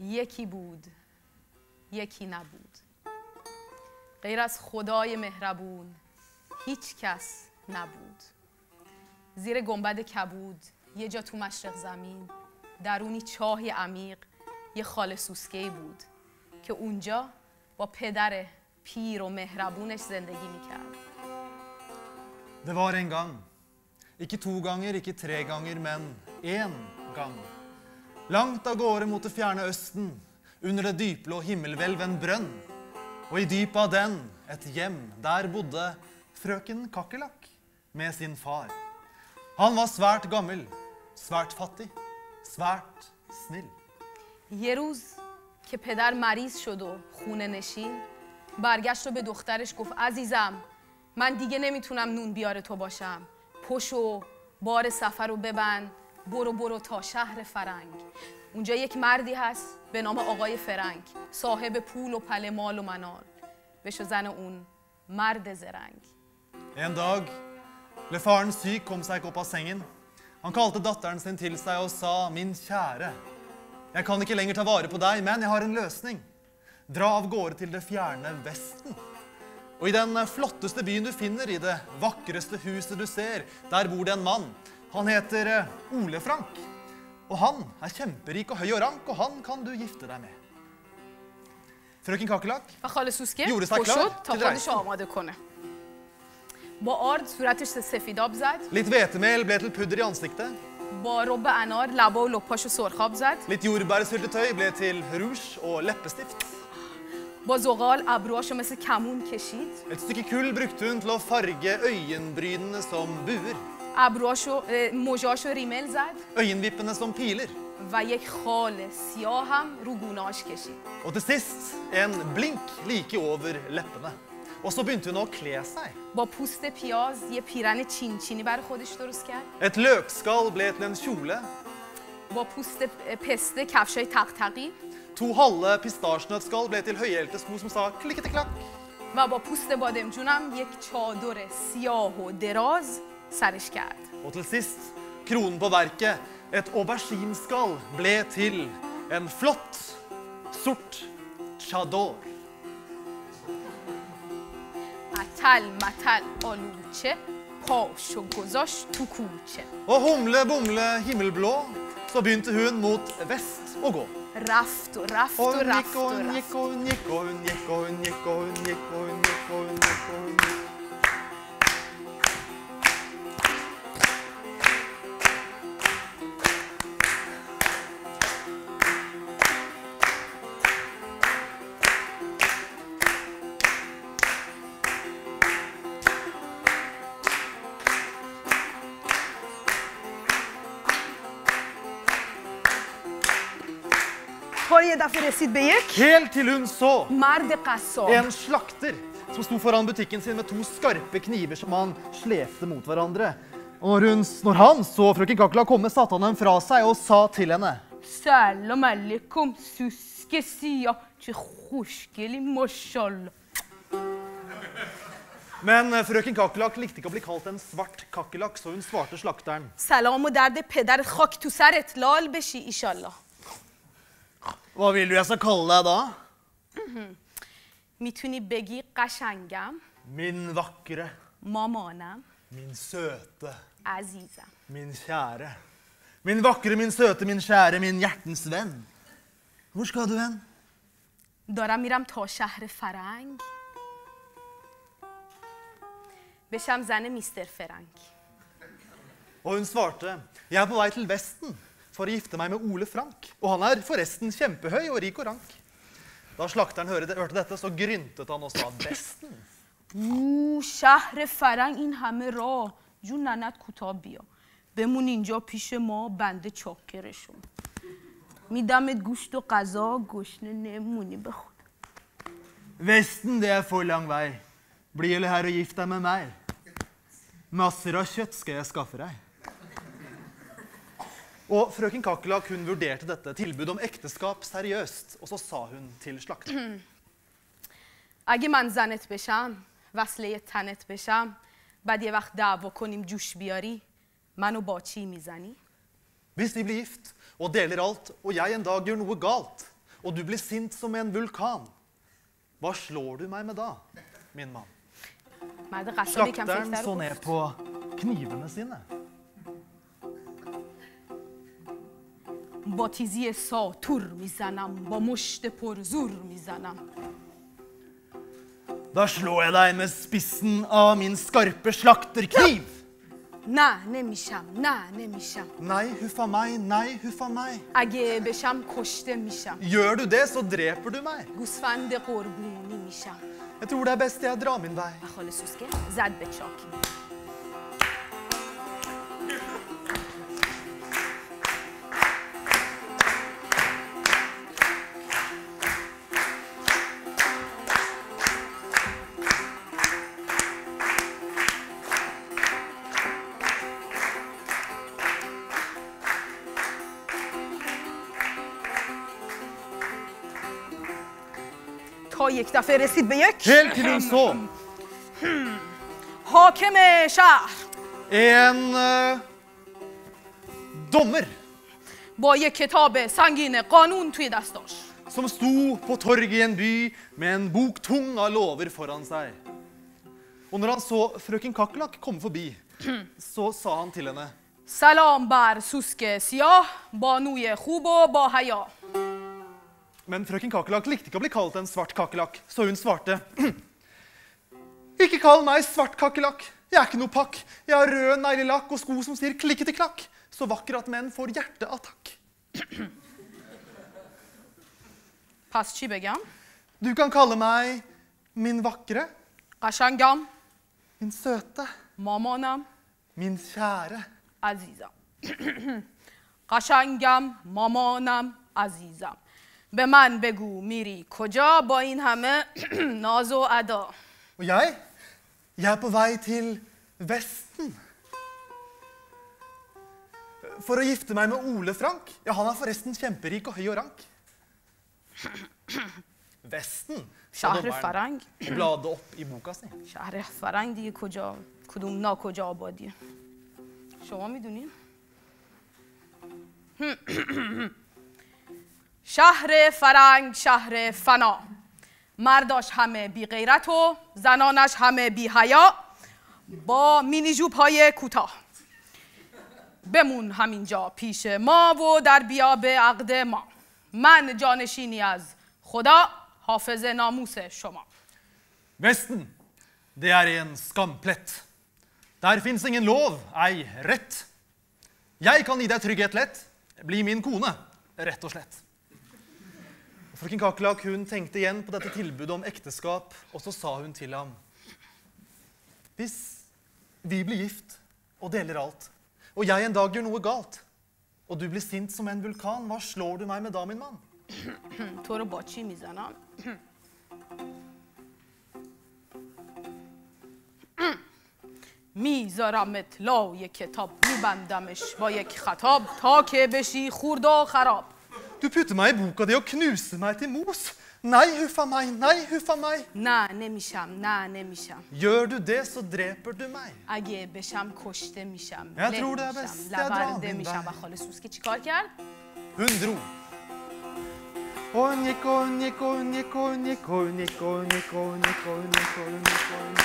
یکی بود یکی نبود غیر از خدای مهربون هیچ کس نبود زیر گنبد کبود یه جا تو مشرق زمین درونی چاهی عمیق یه خاله سوسکه‌ای بود که اونجا با پدر پیر و مهربونش زندگی میکرد. Det var en gang. Ikke 2 ganger, ikke 3 ganger, men 1 gang. Langt av gårde mot det fjerne østen, under det dypblå himmelhvelv en brønn. Og i dypet av den, et hjem, der bodde frøken Kakerlakk med sin far. Han var svært gammel, svært fattig, svært snill. یه روز که پدر مریض شد و خونه نشین برگشت و به دخترش گفت عزیزم من دیگه نمیتونم نون بیاره تو باشم پشو بار سفر رو ببند برو تا شهر فرنگ اونجا یک مردی هست به نام آقای فرنگ صاحب پول و پله مال و منال بشو زن اون مرد زرنگ. En dag ble faren syk, kom seg ikke opp av sengen. Han kalte datteren sin til seg og sa, min kjære, jeg kan ikke lenger ta vare på deg, men jeg har en løsning. Dra av gårde til det fjerne Vesten. Og i den flotteste byen du finner, i det vakreste huset du ser, der bor det en mann. Han heter Ole Frank. Og han kjemperik og høy og rank, og han kan du gifte deg med. Frøken Kakerlakk و خاله سوسکه gjorde seg پشت klar تا til خودش reisen. آماده کنه. با آرد صورتش سفیداب زد. Litt hvetemel ble til pudder i ansiktet. با رب انار لبا و لپاشو سرخاب زد. Litt jordbærsyltetøy ble til rouge og leppestift. با زغال ابروهاشو مثل کمون کشید. Et stykke kull brukte hun til å farge øyenbrynene som buer. ابروهاشو موجاشو ریمل زد Øyenvippene som piler. و یک خال سیاه هم رو گونه‌اش کشید. Og til sist en blink like over leppene. Og så begynte hun å kle seg. با پوست پیاز یه پیرن چینچینی برای خودش درست کرد. Et løkskall ble til en kjole. با پوست پسته کفشای تق‌تقی 2 halve pistasjenøttskall ble til høyhælte sko som sa klikketeklakk. و با پوست بادمجونم یک چادر سیاه و دراز سرش کرد. Og til sist, kronen på verket, et aubergineskall ble til en flott, sort chador. اتل متل آلوچه پاشو گذاشت تو کوچه. Og humle, bumle, himmelblå, så begynte hun mot vest å gå. رفت و رفت و Og hun رفت gikk, og و hun رفت. gikk, og hun gikk, og hun gikk, og hun gikk, og hun gikk, og hun gikk, og hun gikk, og hun gikk. تا یه دفعه رسید به یک Helt til hun så مرد قصاب. en slakter som sto foran butikken sin med 2 skarpe kniver som han slefte mot hverandre. Og når han så frøken Kakerlakk komme, satte han dem fra seg og sa til henne. سلام علیکم سوسک سیاه چه خوشگلی ماشاءالله. Men frøken Kakerlakk likte ikke å bli kalt en svart kakerlakk, så hun svarte slakteren. سلام و درد پدرت خاک تو سرت لال بشی ایشالله. Hva vil du jeg skal kalle deg da? میتونی بگی قشنگم Min vakre, مامانم min søte, عزیزم. min kjære. Min vakre, min søte, min kjære, min hjertens venn. Hvor skal du hen? دارم میرم تا شهر فرنگ بشم زن میستر فرنگ. Og hun svarte, jeg er på vei til Vesten for å gifte meg med Ole Frank. Og han er forresten kjempehøy og rik og rank. Da slakteren hørte dette, så gryntet han og sa, Vesten? شهر فرنگ این همه راه جون ننت کوتاه بیا بمون اینجا پیش ما بنده چاکرشون میدمت گوشت و غذا گشنه نمونی به خود. Vesten, det er for lang vei. Bli eller her og gift deg med meg. Masser av kjøtt skal jeg skaffe deg. Og frøken Kakerlakk, hun vurderte dette tilbud om ekteskap seriøst, og så sa hun til slakteren. اگه من زنت بشم وصله تنت بشم بعد یه وقت دعوا کنیم جوش بیاری منو با چی میزنی؟ Hvis vi blir gift og deler alt, og jeg en dag gjør noe galt, og du blir sint som en vulkan. Hva slår du meg med da, min mann? Slakteren så ned på knivene sine. با تیزی ساتور میزنم با مشت پر زور میزنم Da slår jeg deg med spissen av min skarpe slakterkniv. نه نمیشم نه نمیشم Nei, huffa meg, nei, huffa meg. اگه بشم کشته میشم Gjør du det, så dreper du meg. گوسفند قربونی میشم Jeg tror det er best jeg drar min vei. خال سوسکه زد به چاک تا یک دفعه رسید به یک Helt til hun så حاکم شهر en dommer با یک کتاب سنگین قانون توی دستاش som sto på torget i en by med en bok tung av lover foran seg. Og når han så frøken Kakerlakk komme forbi, så sa han til henne: سلام بر سوسک سیاه بانوی خوب و با حیا Men frøken Kakerlakk likte ikke å bli kalt en svart kakerlakk, så hun svarte: Ikke kall meg svart kakerlakk. Jeg er ikke noe pakk. Jeg har rød neglelakk og sko som sier klikkete klakk. Så vakker at menn får hjerteattakk. پس چی بگم؟ Du kan kalle meg min vakre, قشنگم min søte, مامانم min kjære. عزیزم قشنگم مامانم عزیزم به من بگو میری کجا با این همه ناز و ادا Og jeg er på vei til Vesten. For å gifte meg med Ole Frank. Ja, han er forresten kjemperik og høy og rank. Vesten, sa شهر dommeren. فرنگ Og bladde opp i boka si. شهر فرنگ دیگه کجا کدوم ناکجا آبادیه شما میدونین شهر فرنگ شهر فنا مرداش همه بی غیرت و زنانش همه بی حیا با مینی جوب های کوتاه بمون همینجا پیش ما و در بیاب عقد ما من جانشینی از خدا حافظ ناموس شما Vesten, det er en skamplett. Der finnes ingen lov, ei rett. Jeg kan gi deg trygghet lett. Bli min kone, rett og slett. Frøken Kakerlakk, hun tenkte igjen på dette tilbudet om ekteskap, og så sa hun til ham: Hvis vi blir gift og deler alt, og jeg en dag gjør noe galt, og du blir sint som en vulkan, hva slår du meg med da, min mann? تو رو با چی میزنم؟ میذارم لای کتاب میبندمش با یک خطاب تا که بشی خورد و خراب Du putter meg i boka di og knuser meg til mos. Nei, huffa meg, nei, huffa meg. نه نمیشم نه نمیشم Gjør du det, så dreper du meg. اگه بشم کشته میشم Jeg tror det er best jeg drar لورده min میشم vei. و خاله سوسکی چیکار کرد؟ Hun dro. Konje, konje, konje, konje, konje, konje, konje, konje, konje, konje.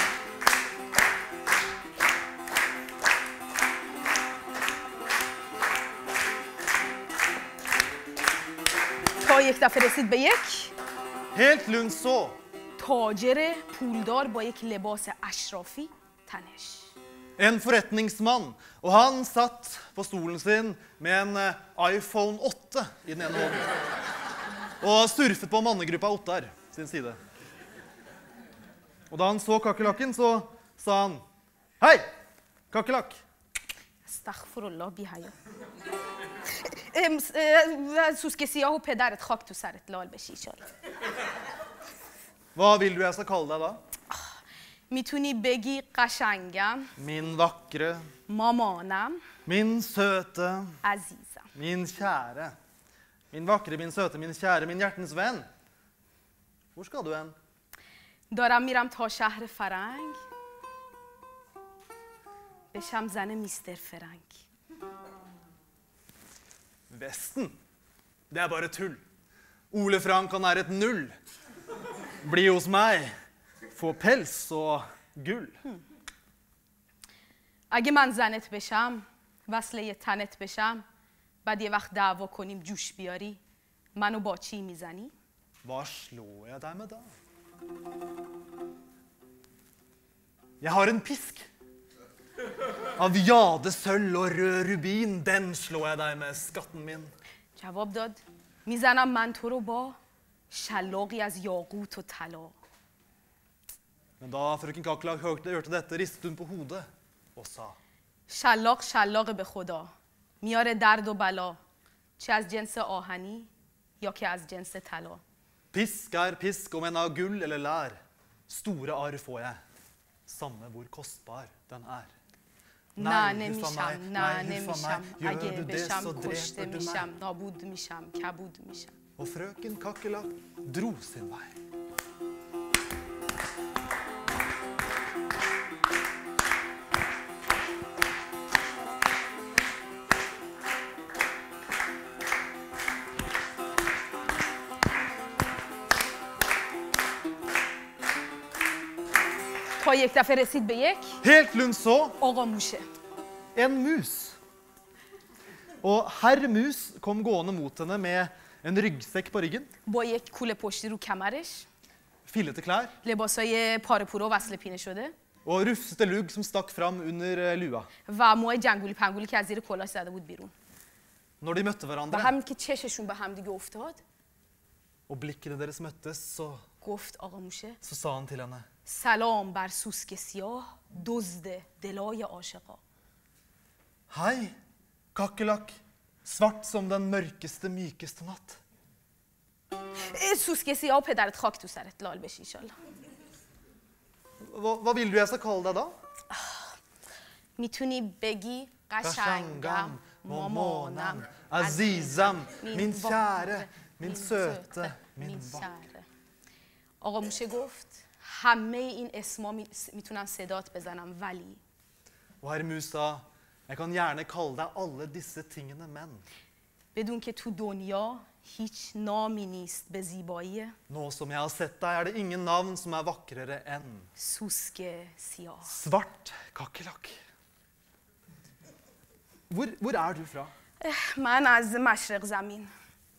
تا یک دفعه رسید به یک Helt til hun så تاجر پولدار با یک لباس اشرافی تنش en forretningsmann, og han satt på stolen sin med en iPhone 8 i den ene hånden. Og surfet på mannegruppa Ottar sin side. Og da han så kakerlakken, så sa han: Hei, kakerlakk! استغفر الله بی حیا سوسک سیاه و پدرت خاک تو سرت لال بشی ایشالا Hva vil du jeg skal kalle deg da? میتونی بگی قشنگم Min vakre, مامانم min søte, عزیزم min kjære. Min vakre, min søte, min kjære, min hjertens venn. Hvor skal du hen? دارم میرم تا شهر فرنگ بشم زن میستر فرنگ Vesten. Det er bare tull. Ole Frank, han er et null. Bli hos meg. Få pels og gull. اگه من زنت بشم وصله تنت بشم بعد یه وقت دعوا کنیم جوش بیاری منو با چی میزنی؟ Hva slår jeg deg med da? Jeg har en pisk. Av jade, sølv og rød rubin, den slår jeg deg med, skatten min. جواب داد میزنم من تو رو با شلاقی از یاقوت و طلا. Men da frøken Kakerlakk hørte dette, ristet hun på hodet og sa: شلاق شلاق به خدا میاره درد و بلا چه از جنس آهنی یا که از جنس طلا. Pisk er pisk, om en av gull eller lær. Store arr får jeg, samme hvor kostbar den er. نه نمیشم نه نمیشم اگه بشم کشته میشم نابود میشم کبود میشم. Og frøken Kakerlakk dro sin vei. تا یک دفعه رسید به یک Helt til hun så آقا موشه. en mus. Og herr mus kom gående mot henne med en ryggsekk på ryggen, با یک کوله پشتی رو کمرش fillete klær لباسای پاره پوره و وصله پینه شده og rufsete lugg som stakk fram under lua. و موهای جنگولی پنگولی که از زیر کلاهش زده بود بیرون. Når de møtte و hverandre همین که چششون به هم دیگه افتاد og blikkene deres møttes, گفت آقا موشه så sa han til henne: سلام بر سوسک سیاه دزد دلای عاشقا. Hei, kakerlakk, svart som den mørkeste, mykeste natt. سوسک سیاه و پدرت خاک تو سرت لال بشی انشالله. Hva vil du jeg skal kalle deg da? میتونی بگی قشنگم مامانم Azizam, min kjære, min søte, min vakre. شهره. آقا موشه گفت همه این اسما میتونم صدات بزنم ولی Og herr mus sa: Jeg kan gjerne kalle deg alle disse tingene, men بدون که تو دنیا هیچ نامی نیست به زیبایی nå som jeg har sett deg, er det ingen navn som er vakrere enn سوسک سیاه. svart kakerlakk. Hvor er du fra? من از مشرق زمین.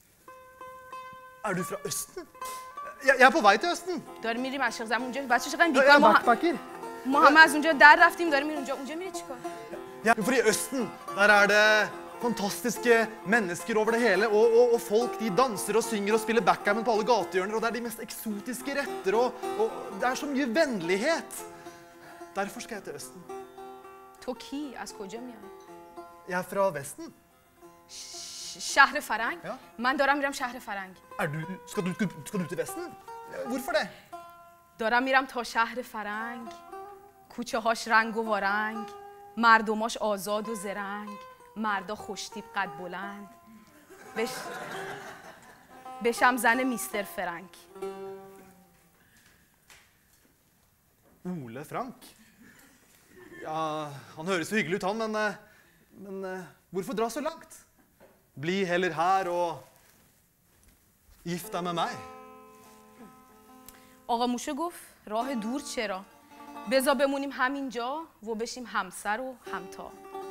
Er du fra Østen? Jeg er på vei til Østen. داری میری مشرق زمین اونجا بچه چقدر Jeg بیکار er backpacker. ما همه از اونجا در رفتیم داری میری اونجا میری چیکار؟ For i Østen, der er det fantastiske mennesker over det hele, og folk de danser og synger og spiller backgammon på alle gatehjørner, og det er de mest eksotiske retter, og det er så mye vennlighet. Derfor skal jeg til Østen. تو کی از کجا میای؟ Jeg er fra Vesten. شهر فرنگ؟ Ja. من دارم میرم شهر فرنگ. Skal du til Vesten? Hvorfor det? دارم میرم تا شهر فرنگ کوچه هاش رنگ و وارنگ مردماش آزاد و زرنگ مردا خوشتیپ قد بلند بشم زن میستر فرانک. Ole Frank? Ja, han høres jo hyggelig ut, han, men hvorfor dra så langt? Bli heller her og gift deg med meg. آقا موشه گفت راه دور چرا؟ بذار بمونیم همینجا و بشیم همسر و همتا.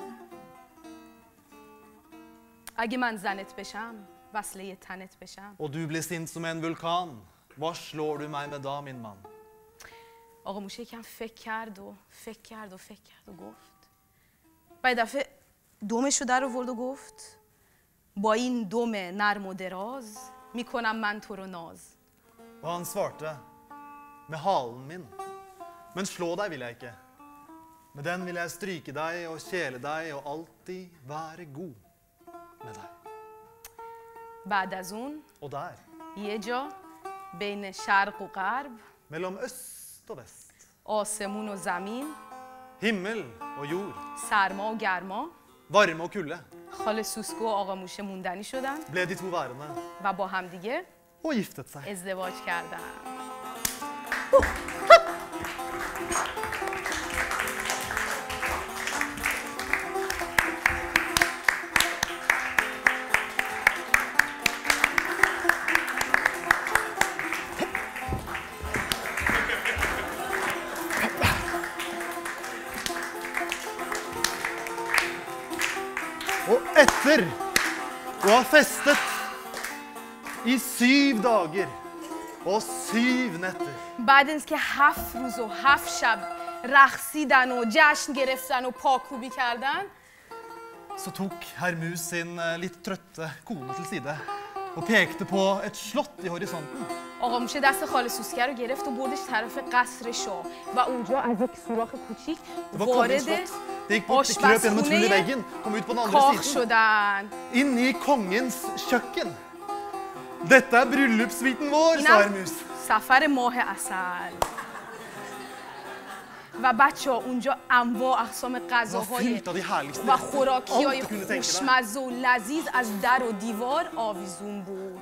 اگه من زنت بشم وصله تنت بشم. Og du blir sint som en vulkan. Hva slår du meg med da, min mann? آقا موشه یکم فکر کرد و گفت و یه دفعه دومش رو در آورد و گفت با این دوم نرم و دراز میکنم من تو رو ناز. Og han svarte: Med halen min. Men slå deg vil jeg ikke. Med den vil jeg stryke deg og kjele deg og alltid være god med deg. بعد از اون Og der, یه جا بین شرق و غرب mellom øst og vest, آسمون و زمین himmel og jord, سرما و گرما varme og kulde, خاله سوسکو و آقا موشه موندنی شدن ble de to værende و با همدیگه og giftet seg. ازدواج کردن. etter å ha festet i 7 dager og 7 netter. بعد از که 7 روز و 7 شب رقصیدن و جشن گرفتن و پاکوبی کردن Så tok Hermus sin litt trøtte kone til side og pekte på et slott i horisonten. آقا موشه دست خاله سوسکه رو گرفت و بردش طرف قصر شاه و اونجا از یک سوراخ کوچیک Det var kongens وارد slott. Det gikk bort, det krøp gjennom et hull i veggen, kom ut på den andre کاخ siden. شدن. Inn i kongens kjøkken. Dette er bryllupssviten vår, sa Hermus. سفر ماه عسل. و بچه ها اونجا انواع اقسام Det var غذاهای fylt av de herligste و خوراکی های alt du kunne tenke deg. خوشمزه و لذیذ از در و دیوار آویزون بود.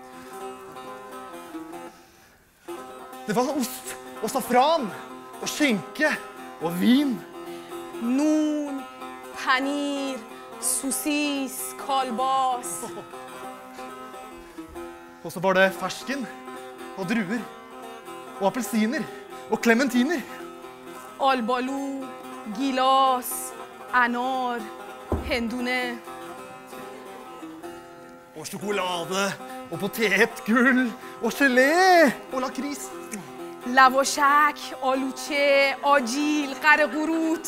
Det var ost og safran og skinke og vin. نون، پنیر، سوسیس، کالباس. Og så var det fersken og druer og appelsiner og klementiner. آلبالو، گیلاس، انار، هندونه. Og sjokolade og potetgull og gelé og lakris. لواشک، آلوچه، آجیل، قرقروت.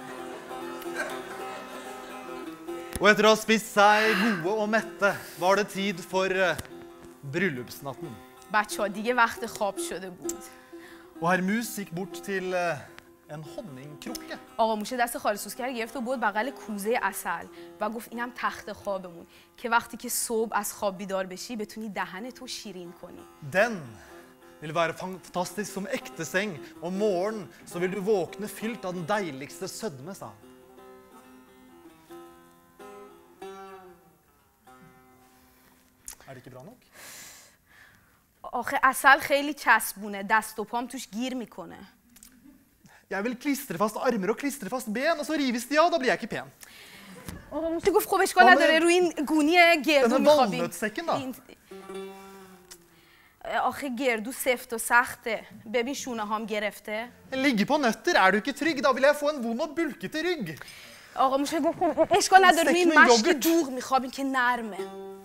Og etter å ha spist seg gode og mette, var det tid for bryllupsnatten. بچه ها دیگه وقت خواب شده بود. Og Hermus gikk bort til en honningkrukke. آقا موشه دست خاله سوسکه رو گرفت و برد بغل کوزه عسل و گفت اینم تخت خوابمون که وقتی که صبح از خواب بیدار بشی بتونی دهنتو شیرین کنی. Den vil være fantastisk som ekte seng. Om morgenen så vil du våkne fylt av den deiligste sødme, sa han. Er det ikke bra nok? آخه عسل خیلی چسبونه، دست و پام توش گیر میکنه. Jeg vil klistre fast armer og klistre fast ben, og så rives de av, da blir jeg ikke pen. آقا موشه گفت خب اشکال نداره روی این گونی گردو Denne میخوابیم. valnøttsekken, da. آخه گردو سفت و سخته. ببین شونه هام گرفته. Ligge på nøtter, er du ikke trygg? Da vil jeg få en vond og bulkete rygg. آقا موشه گفت خب اشکال نداره روی این سکن مشک یogurt. دوغ میخوابیم که نرمه.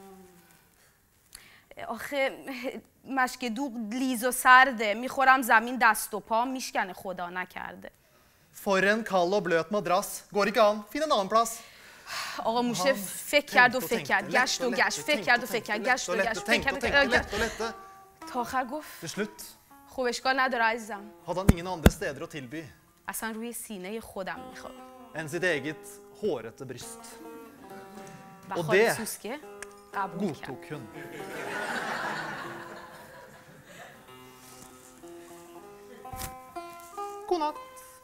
آخه مشک دوغ لیز و سرده، میخورم زمین دست و پا میشکنه خدا نکرده. For en kald og bløt madrass. Går ikke an. Finn en annen plass. آقا موشه فکر کرد و فکر کرد، گشت و گشت، فکر کرد و فکر کرد، گشت و گشت، فکر کرد و فکر کرد. Lette og lette. تا آخر گفت Til slutt خب اشکال نداره عزیزم، hadde han ingen andre steder å tilby اصلا روی سینه خودم میخوام. enn sitt eget hårete bryst. و Og خاله det سوسکه قبول کرد. Godtok hun. God natt.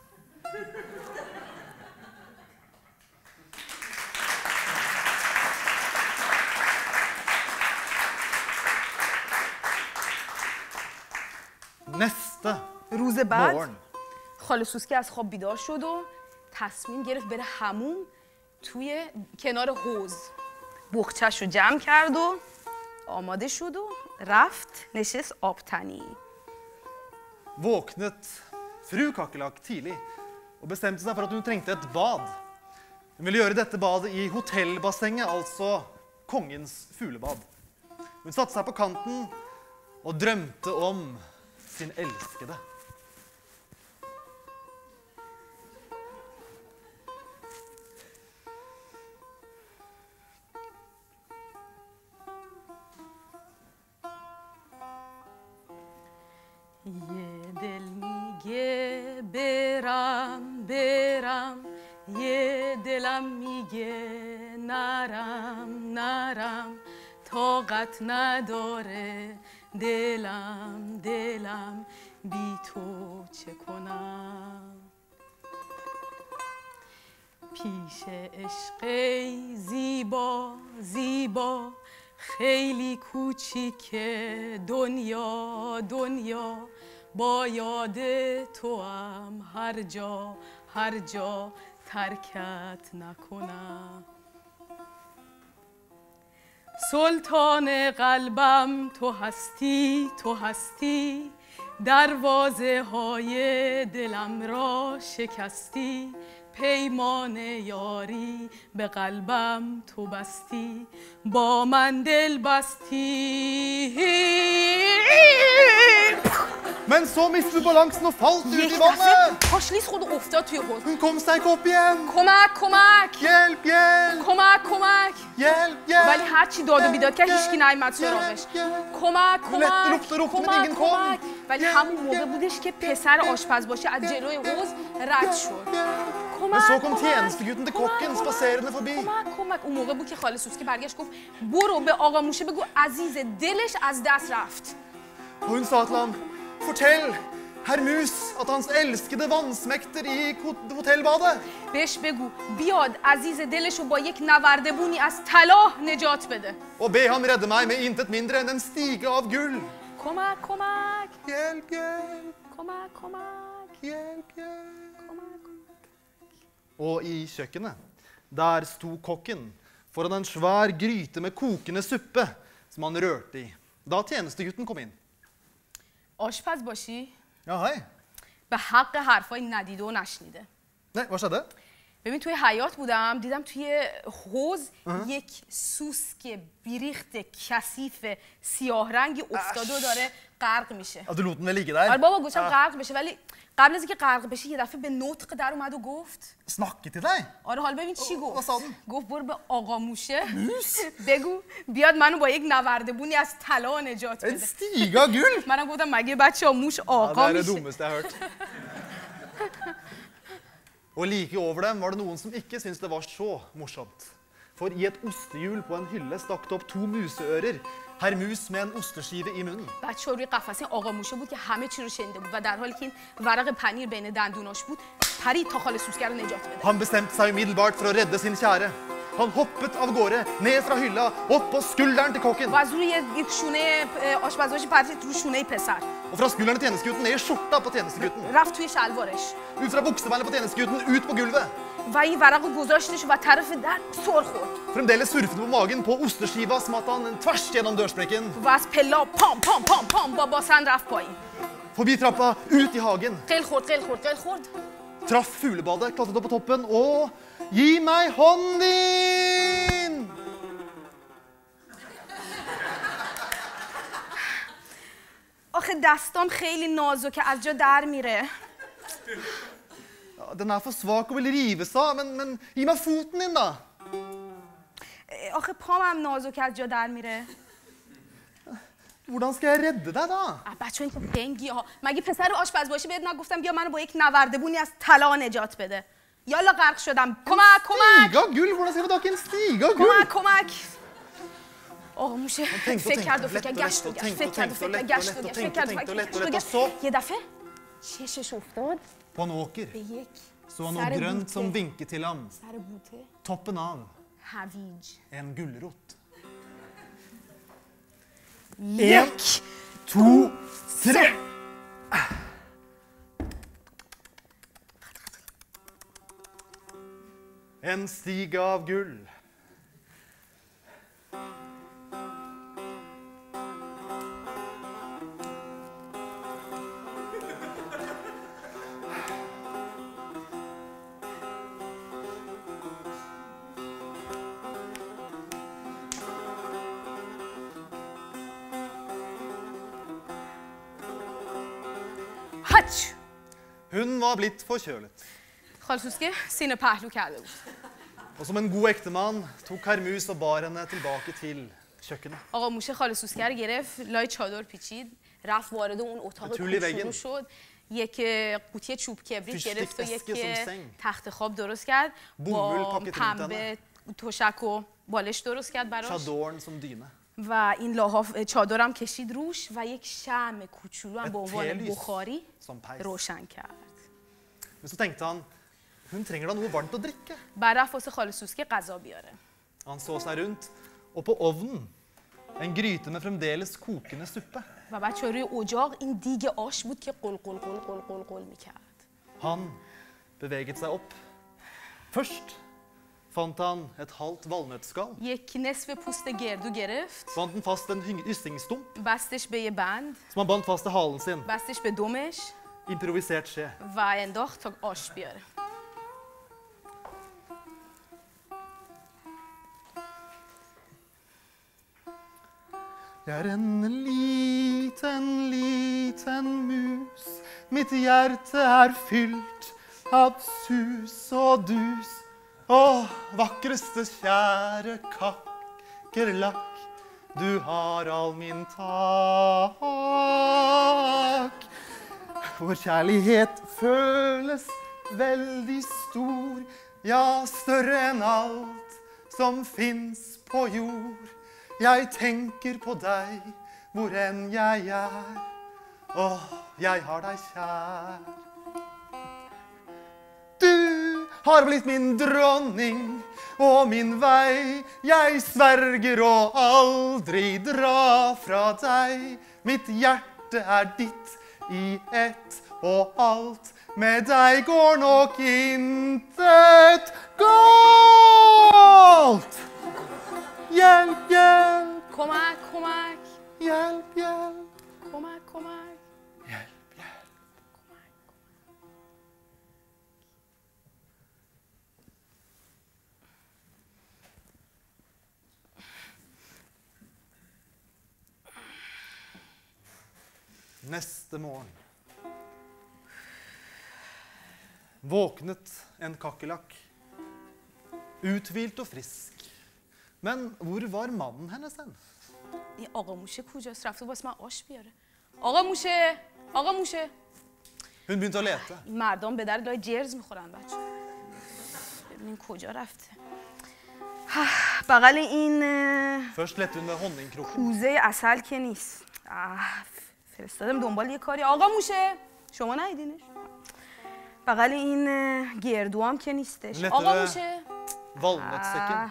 Neste روز بعد morgen خاله سوسکه از خواب بیدار شد و تصمیم گرفت بره حموم توی کنار حوض. بخچه‌شو جمع کرد و آماده شد و رفت نشست آبتنی. våknet fru Kakerlakk tidlig og bestemte seg for at hun trengte et bad. Hun ville gjøre dette badet i hotellbassenget, altså kongens fuglebad. Hun satte seg på kanten og drømte om sin elskede. یه دل میگه برم برم، یه دلم میگه نرم نرم، طاقت نداره دلم دلم، بی تو چه کنم. پیش عشق زیبا زیبا، خیلی کوچیکه دنیا دنیا، با یاد تو هم هر جا ترکت نکنم. سلطان قلبم تو هستی، دروازه های دلم را شکستی، پیمان یاری به قلبم تو بستی با من دل بستی Men så mistet du balansen og falt ut یک i دفعه vannet! پاشلیس خود افتاد توی حوض Hun kom seg ikke opp igjen! کمک کمک Hjelp, hjelp! کمک کمک Hjelp, hjelp! ولی هر چی داد و بیداد کرد هیچکی نیامد سراغش کمک کمک کمک کمک ولی همون موقع بودش که پسر آشپزباشی از جلوی حوض رد شد Men så kom tjenestegutten til kokken spaserende forbi. کمک اون موقع بود که خاله سوسکی برگشت گفت برو به آقا موشه بگو عزیز دلش از دست رفت Og hun sa til ham, fortell herr Mus at hans elskede vannsmekter i hotellbadet. بهش بگو بیاد عزیز دلشو با یک نوردبونی از طلا نجات بده Og be ham redde meg med intet mindre enn en stige av gull. کمک کمک Hjelp, hjelp, کمک کمک hjelp, hjelp. کمک Og i kjøkkenet, der sto kokken foran en svær gryte med kokende suppe som han rørte i. Da tjenestegutten kom inn. آشپز باشی Ja, hei. به حق حرفای ندیده و نشنیده Nei, hva skjedde? ببین توی حیاط بودم دیدم توی حوض یک سوسک بیریخت کثیف سیاه رنگی افتاده و داره غرق میشه Ja, du lot den vel ligge آره der? بابا گوشم غرق بشه ولی قبل از اینکه غرق بشه یه دفعه به نطق در اومد و گفت Snakket til deg? آره حالا ببین چی Hva گفت sa den? گفت برو به آقا موشه بگو بیاد منو با یک نوردبونی از طلا نجات En بده stige av gull! منم گفتم مگه بچه موش Ja, آقا det er det میشه dummeste jeg har hørt. Og like over dem var det noen som ikke syntes det var så morsomt. For i et ostehjul på en hylle stakk det opp 2 museører. Herr Mus med en osteskive i munnen. بچه روی قفسه آقا موشه بود که همه چی رو شنیده بود و در حالی که این ورق پنیر بین دندوناش بود پرید تا خاله سوسکر رو نجات بده Han bestemte seg umiddelbart for å redde sin kjære. Han hoppet av gårde, ned fra hylla, opp på skulderen til kokken. و از روی یک شونه آشپزباشی پرید رو شونه پسر Og fra skulderen til tjenestegutten ned i skjorta på tjenestegutten. رفت توی شلوارش Ut fra buksebeinet på tjenestegutten, ut på gulvet. و این ورق رو گذاشتش و طرف در سر خورد Fremdeles surfende på magen på osteskiva smatt han tvers gjennom dørsprekken. و از پلا پام پام پام پام با باسن رفت پایین Forbi trappa, ut i hagen. قل خورد قل خورد قل خورد Traff fuglebadet, klatret opp på toppen og gi meg hånden din! آخه دستام خیلی نازکه از جا در میره Ja, den er for svak og vil rives av, men gi meg foten din, da. آخه پامم نازکه از جا در میره Hvordan skal jeg redde deg, da? بچه این که بنگی ها مگه پسر آشپز باشی بهت نگفتم بیا منو با یک نوردبونی از طلا نجات بده یالا غرق شدم کمک کمک Stige av gull? Hvordan skal jeg få tak i en stige av gull? کمک کمک آقا موشه tenkte og فکر کرد و tenkte, فکر lett og گشت و lett og گشت tenkte فکر کرد و og فکر lett og گشت lett و og گشت tenkte فکر کرد و og فکر lett og گشت و lett og گشت så- یه دفعه چشش افتاد På en åker به یک så han سر noe grønt som بوته vinket til ham. سر بوته Toppen av هویج en gulrot. یک 2, 3! En stige av gull. هچ Hun var blitt forkjølet. خاله سوسکه سینه پهلو کرده بود Og som en god ektemann tok herr Mus og bar henne tilbake til kjøkkenet. آقا موشه خاله سوسکه رو گرفت لای چادر پیچید رفت وارد اون اتاق طول کوچولو وگن. شد یک قوطی چوب کبریت فیشتیک گرفت و یک اske som seng. تخت خواب درست کرد بومول با پاکت پنبه تشک و بالش درست کرد براش Chadorn som dyne. و این لاحاف چادرم کشید روش و یک شمع کوچولو هم به عنوان telys بخاری som peis. روشن کرد Men så tenkte han, hun trenger da noe varmt å drikke. بعد رفت واسه خاله سوسکه غذا بیاره Han så seg rundt, og på ovnen en gryte med fremdeles kokende suppe. و بچه روی اجاق این دیگ آش بود که قل قل قل قل قل قل میکرد Han beveget seg opp. Først fant han et halvt valnøttskall. یک نصف پوست گردو گرفت Bandt den fast en hyssingstump بستش به یه بند som han bandt fast til halen sin. بستش به دمش Improvisert skje. و انداخت تا آش بیاره Jeg er en liten mus. Mitt hjerte er fylt av sus og dus. Å, vakreste kjære kakerlakk, du har all min takk. Vår kjærlighet føles veldig stor, ja, større enn alt som finnes på jord. Jeg tenker på deg, hvor enn jeg er. Åh, jeg har deg kjær. Du har blitt min dronning og min vei. Jeg sverger å aldri dra fra deg. Mitt hjerte er ditt i ett og alt. Med deg går nok intet galt. Hjelp, hjelp. Kom her. Hjelp, hjelp. Kom her. Hjelp, hjelp. Neste morgen våknet en kakerlakk, uthvilt og frisk. Men hvor var mannen hennes hen? آقا موشه کجاست؟ رفته واسه من آش بیاره. آقا موشه. Hun begynte å lete. مردم به در لای جرز میخورن بچه. ببینین کجا رفته. بغل این Først lette hun ved honningkrukken. کوزه عسل که نیست. فرستادم دنبال یه کاری. آقا موشه. شما ندیدینش؟ بغل این گردوام که نیستش. آقا موشه. Valnøttsekken.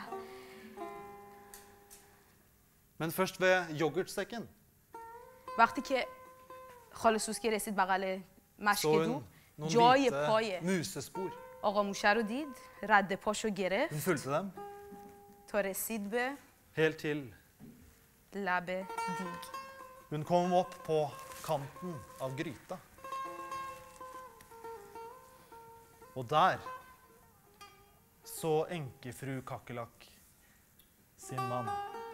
Men først ved yoghurtsekken وقتی که خاله سوسکی رسید بغل مشک så دو hun noen جای hvite پای musespor. آقا موشه رو دید رد پاشو گرفت Hun fulgte dem تا رسید به helt til لب دیگ. hun kom opp på kanten av gryta. Og der så enkefru Kakerlakk sin mann.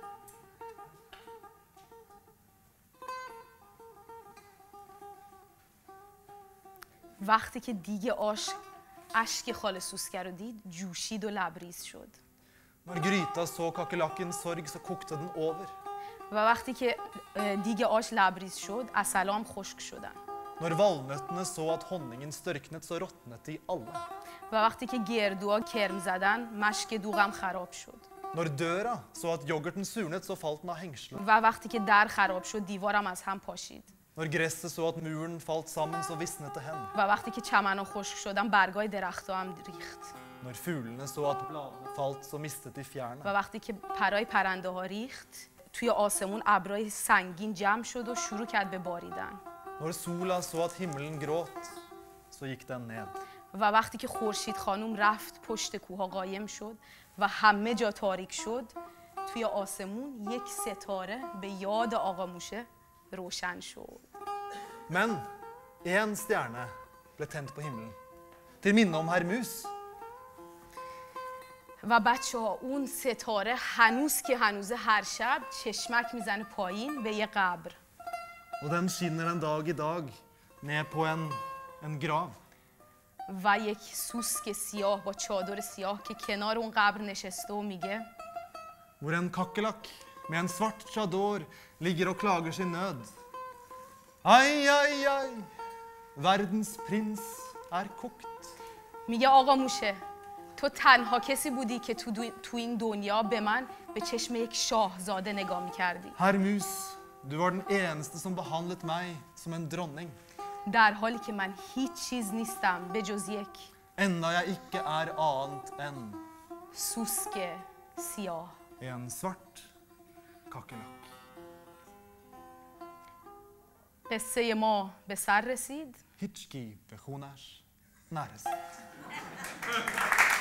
وقتی که دیگ آش اشک خاله سوسکه رو دید جوشید و لبریز شد. Når gryta så kakerlakkens sorg, så kokte den over. و وقتی که دیگ آش لبریز شد عسلام خشک شدن. Når valnøttene så at honningen størknet, så råtnet de alle. و وقتی که گردوها کرم زدن مشک دوغم خراب شد. Når døra så at yoghurten surnet, så falt den av hengselen. و وقتی که در خراب شد دیوارم از هم پاشید. Når gresset så at muren falt sammen, så visnet det hen. و وقتی که چمن‌ها خشک شدن برگای درخت‌ها هم ریخت. Når fuglene så at bladene falt, så mistet de fjærene. و وقتی که پرای پرنده‌ها ریخت توی آسمون ابرای سنگین جمع شد و شروع کرد به باریدن. Når sola så at himmelen gråt, så gikk den ned. و وقتی که خورشید خانم رفت پشت کوها قایم شد و همه جا تاریک شد توی آسمون یک ستاره به یاد آقا موشه روشن شد. Men en stjerne ble tent på himmelen, til minne om herr Mus. و بچه‌ها اون ستاره هنوز که هنوزه هر شب چشمک میزنه پایین به یه قبر. Og den skinner en dag i dag ned på en grav. و یک سوسک سیاه با چادر سیاه که کنار اون قبر نشسته و میگه Hvor en kakerlakk med en svart chador ligger og klager sin nød. Ai, ai, ai, verdens prins er kokt. میگه آقا موشه تو تنها کسی بودی که تو این دنیا به من به چشم یک شاهزاده نگاه میکردی. Herr Mus, du var den eneste som behandlet meg som en dronning. در حالی که من هیچ چیز نیستم به جز یک Enda jeg ikke er annet enn سوسک سیاه. en svart kakerlakk. قصه ما به سر رسید. Hitchki به خونش نرسید.